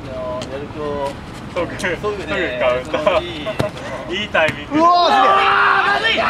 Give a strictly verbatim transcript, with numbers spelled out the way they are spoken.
やる気をそうく、そうくねカウンター。いいタイミング。 うわー、すげえ。